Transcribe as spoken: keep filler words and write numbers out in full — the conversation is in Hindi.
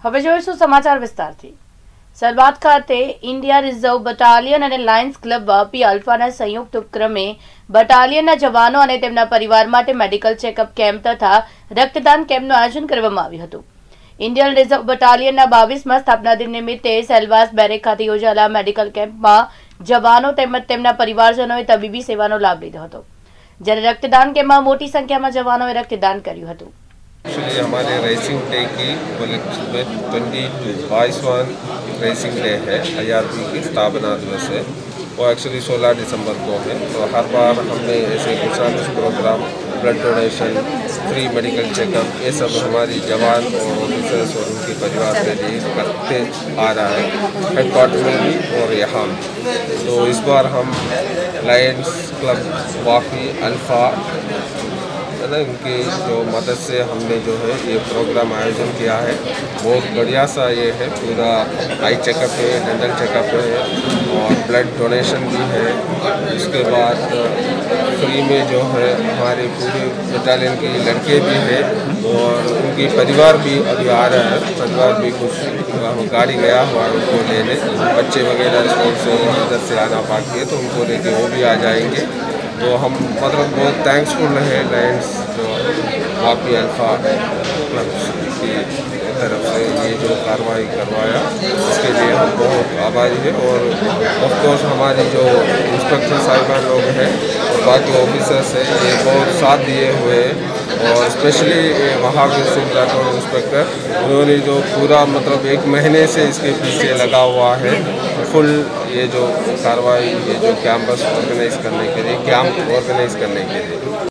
હવે જોઈશું સમાચાર વિસ્તારથી। સરબાદ ખાતે ઇન્ડિયા રિઝર્વ બટાલિયન અને લાયન્સ ક્લબ વાપી અલ્ફાના સંયુક્ત ઉપક્રમે બટાલિયનના જવાનો અને તેમના પરિવાર માટે મેડિકલ ચેકઅપ કેમ્પ તથા રક્તદાન કેમ્પનું આયોજન કરવામાં આવ્યું હતું। ઇન્ડિયન રિઝર્વ બટાલિયનના બાવીસમાં સ્થાપના દિન નિમિત્તે સેલવાસ બેરેક ખાતે યોજાયેલા મેડિકલ કેમ્પમાં જવાનો તેમજ તેમના પરિવારજનોએ તબીબી સેવાનો લાભ લીધો હતો, જ્યારે રક્તદાન કેમ્પમાં મોટી સંખ્યામાં જવાનોએ रक्तदान કર્યું હતું। एक्चुअली हमारे रेसिंग डे की ट्वेंटी टू बाईसवां रेसिंग डे है। आई आर पी की स्थापना दिवस है, वो एक्चुअली सोलह दिसंबर को है। तो हर बार हमने ऐसे कुछ ना कुछ program, blood donation, free medical checkup, ये सब हमारी जवान और ऑफिसर्स और उनके परिवार के लिए करते आ रहा है, हेडक्वार्टर में भी और यहाँ। तो इस बार हम लायंस क्लब वापी अल्फा है ना, इनकी जो मदद से हमने जो है ये प्रोग्राम आयोजन किया है। बहुत बढ़िया सा ये है, पूरा आई चेकअप है, डेंटल चेकअप है और ब्लड डोनेशन भी है। उसके बाद फ्री में जो है हमारे पूरे बटालियन के लड़के भी हैं और उनकी परिवार भी अभी आ रहा है। परिवार भी कुछ गाड़ी गया हुआ है उनको लेने, बच्चे वगैरह स्कूल से इधर से आना बाकी है तो उनको लेके वो भी आ जाएंगे। तो हम मतलब बहुत थैंक्सफुल है लायंस जो वापी अल्फा क्लब की तरफ से ये जो कार्रवाई करवाया उसके लिए हम बहुत आभारी है। और ऑफकोर्स हमारी जो इंस्पेक्टर साहिबान लोग हैं और बाकी ऑफिसर्स हैं ये बहुत साथ दिए हुए हैं। और स्पेशली महावीर सिंह राठौर इंस्पेक्टर, उन्होंने जो पूरा मतलब एक महीने से इसके पीछे लगा हुआ है फुल ये जो कार्रवाई, ये जो कैंपस ऑर्गेनाइज करने के लिए, कैंप ऑर्गेनाइज करने के लिए।